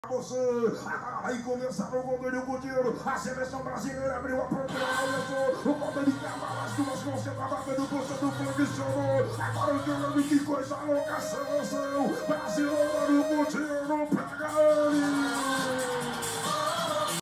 Você, aí começaram o goleiro Coutinho, a seleção brasileira abriu a procura, o golpe de cavalo, as duas mãos sempre batendo, puxa do flanco, agora o Fernando, que coisa louca, seleção brasileira.